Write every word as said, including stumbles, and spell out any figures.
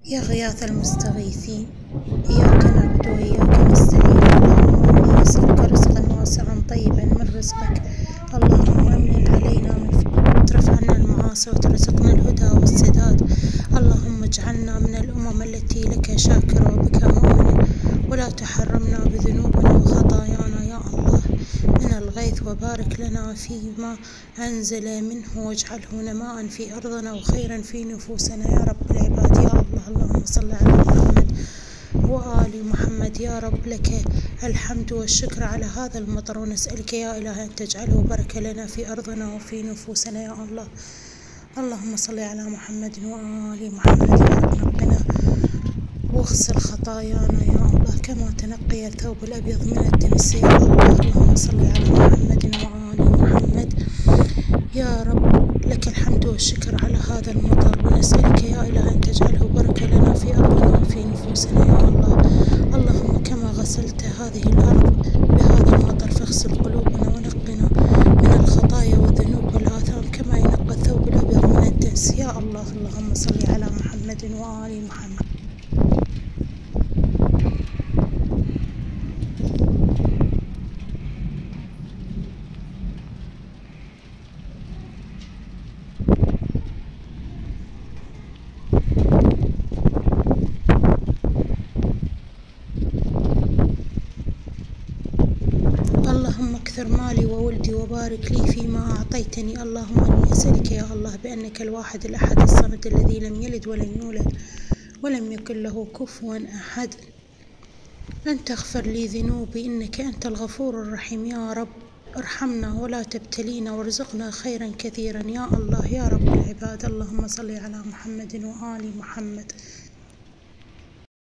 يا غياث المستغيثين، إياك نعبد وإياك نستعين. اللهم إني أسألك رزقا واسعا طيبا من رزقك. اللهم أمن علينا من فضلك، عنا المعاصي وترزقنا الهدى والسداد. اللهم اجعلنا من الأمم التي لك شاكرة وبك مؤمنة، ولا تحرمنا بذنوبنا وخطايانا يا الله من الغيث، وبارك لنا فيما أنزل منه، واجعله نماء في أرضنا وخيرا في نفوسنا يا رب العباد يا الله. اللهم صل على محمد وآل محمد يا رب. لك الحمد والشكر على هذا المطر، ونسألك يا إله أن تجعله بركة لنا في أرضنا وفي نفوسنا يا الله. اللهم صل على محمد وآل محمد يا رب. نقنا واغسل خطايانا يا الله كما تنقي الثوب الأبيض من الدنس يا الله. اللهم صل على محمد وآل محمد يا رب. لك الحمد والشكر على هذا المطر، ونسألك يا إله أن تجعله بركة لنا في أرضنا وفي نفوسنا يا الله. اللهم كما غسلت هذه الأرض بهذا المطر، فاغسل قلوبنا ونقنا من الخطايا والذنوب والآثام كما ينقى الثوب الأبيض من الدنس يا الله. اللهم صل على محمد وآل محمد. اللهم اكثر مالي وولدي وبارك لي فيما أعطيتني. اللهم إني أسألك يا الله بأنك الواحد الأحد الصمد الذي لم يلد ولم يولد ولم يكن له كفوا أحد أن تغفر لي ذنوبي، إنك أنت الغفور الرحيم يا رب. ارحمنا ولا تبتلينا، وارزقنا خيرا كثيرا يا الله يا رب العباد. اللهم صل على محمد وآل محمد.